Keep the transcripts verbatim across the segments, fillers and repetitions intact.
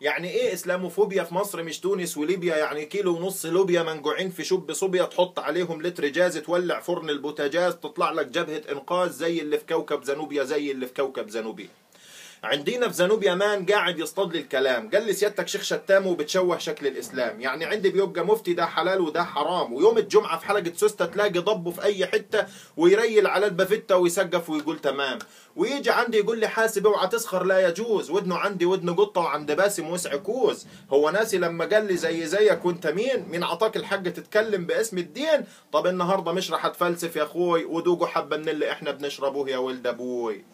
يعني ايه اسلاموفوبيا في مصر مش تونس وليبيا؟ يعني كيلو ونص لوبيا منجوعين في شب صوبيا، تحط عليهم لتر جاز، تولع فرن البوتاجاز، تطلع لك جبهة انقاذ زي اللي في كوكب زنوبيا، زي اللي في كوكب زنوبيا. عندنا في زنوبيا مان قاعد يصطاد لي الكلام، قال لي سيادتك شيخ شتام وبتشوه شكل الاسلام. يعني عندي بيبقى مفتي ده حلال وده حرام، ويوم الجمعه في حلقه سوسته تلاقي ضبه في اي حته ويريل على البافته ويسقف ويقول تمام، ويجي عندي يقول لي حاسب اوعى تسخر لا يجوز، ودنه عندي ودن قطه وعند باسم وسع كوز. هو ناسي لما قال لي زي زيك وانت مين؟ مين عطاك الحق تتكلم باسم الدين؟ طب النهارده مش راح اتفلسف يا اخوي ودوقوا حبه من اللي احنا بنشربوه يا ولد ابوي.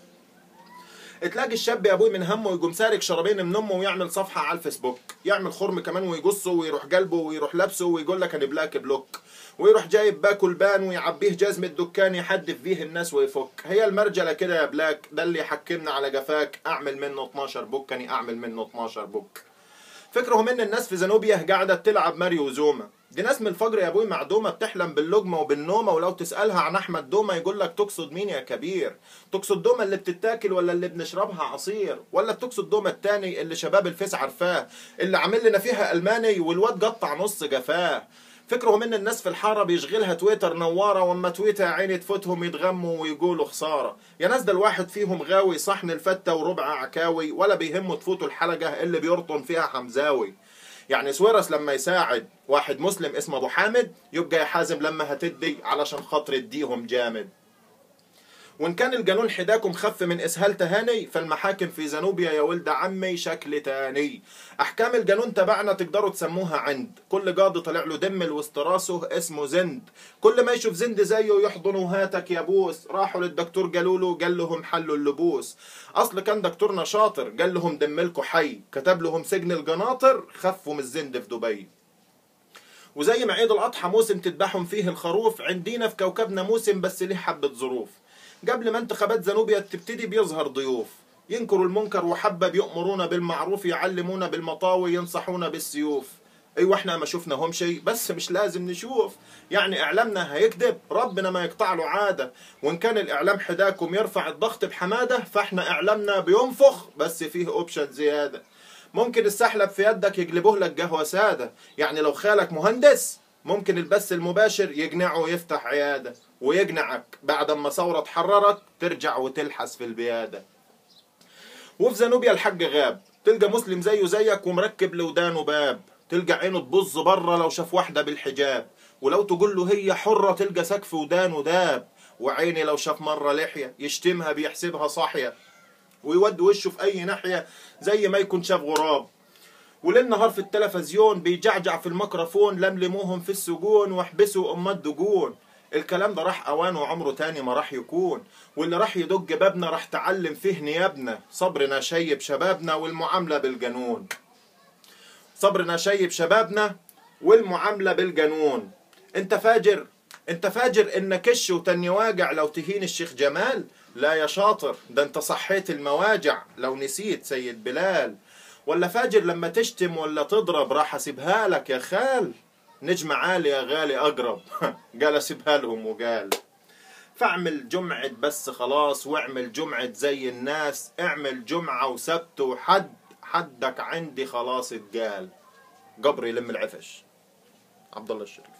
تلاقي الشاب يا ابوي من همه يقوم سارق شرابين من امه ويعمل صفحه على الفيسبوك، يعمل خرم كمان ويقصه ويروح قلبه ويروح لابسه ويقول لك انا بلاك بلوك، ويروح جايب باكل بان ويعبيه جزمه دكان يحدف فيه الناس ويفك. هي المرجله كده يا بلاك، ده اللي يحكمنا على جفاك، اعمل منه اتناشر بوك، كاني اعمل منه اتناشر بوك. فكرهم ان الناس في زنوبيا قاعده تلعب ماريو زوما، دي ناس من الفجر يا ابوي معدومه بتحلم باللقمه وبالنومه، ولو تسالها عن احمد دومه يقول لك تقصد مين يا كبير؟ تقصد دومه اللي بتتاكل ولا اللي بنشربها عصير؟ ولا بتقصد دومه التاني اللي شباب الفيس عارفاه، اللي عامل لنا فيها الماني والواد قطع نص جفاه؟ فكرهم ان الناس في الحاره بيشغلها تويتر نواره، واما تويتر يا عيني تفوتهم يتغموا ويقولوا خساره. يا ناس ده الواحد فيهم غاوي صحن الفته وربع عكاوي، ولا بيهمه تفوتوا الحلقه اللي بيرطن فيها حمزاوي. يعني سويرس لما يساعد واحد مسلم اسمه ابو حامد، يبقى يا حازم لما هتدي علشان خاطر اديهم جامد. وان كان القانون حداكم خف من اسهال تهاني، فالمحاكم في زنوبيا يا ولد عمي شكل تاني. احكام القانون تبعنا تقدروا تسموها عند، كل قاضي طلع له دم الوسط راسه اسمه زند، كل ما يشوف زند زيه يحضنه هاتك يا بوس. راحوا للدكتور قالوا له، قال لهم حلوا اللبوس. اصل كان دكتورنا شاطر قال لهم دملكوا حي، كتب لهم سجن القناطر خفوا من الزند في دبي. وزي ما عيد الاضحى موسم تذبحهم فيه الخروف، عندنا في كوكبنا موسم بس ليه حبه ظروف. قبل ما انتخابات زنوبيا تبتدي بيظهر ضيوف، ينكروا المنكر وحبة، بيأمرونا بالمعروف، يعلمونا بالمطاوي، ينصحونا بالسيوف. ايوه احنا ما شفناهم شيء بس مش لازم نشوف. يعني اعلامنا هيكذب ربنا ما يقطع له عاده، وان كان الاعلام حداكم يرفع الضغط بحماده، فاحنا اعلامنا بينفخ بس فيه اوبشن زياده. ممكن السحلب في يدك يقلبوه لك قهوه ساده، يعني لو خالك مهندس ممكن البث المباشر يقنعه ويفتح عياده، ويقنعك بعد ما ثورة تحررك ترجع وتلحس في البيادة. وفي زنوبيا الحق غاب، تلقى مسلم زيه زيك ومركب لودانه باب، تلقى عينه تبص بره لو شاف واحدة بالحجاب، ولو تقول له هي حرة تلقى سقف ودانه داب، وعيني لو شاف مرة لحية يشتمها بيحسبها صاحية، ويود وشه في أي ناحية زي ما يكون شاف غراب. وليل نهار في التلفزيون بيجعجع في الميكروفون، لملموهم في السجون واحبسوا أم الدجون. الكلام ده راح اوانه وعمره تاني ما راح يكون، واللي راح يدق بابنا راح تعلم فيه نيابنا، صبرنا شيب شبابنا والمعاملة بالجنون. صبرنا شيب شبابنا والمعاملة بالجنون. انت فاجر انت فاجر ان كش وتني واجع لو تهين الشيخ جمال؟ لا يا شاطر ده انت صحيت المواجع لو نسيت سيد بلال. ولا فاجر لما تشتم ولا تضرب راح اسيبها لك يا خال؟ نجم عالي يا غالي أقرب قال أسيبها لهم وقال. فاعمل جمعة بس خلاص، واعمل جمعة زي الناس، اعمل جمعة وسبت وحد، حدك عندي خلاص اتقال. قبري لم العفش. عبد الله الشريف.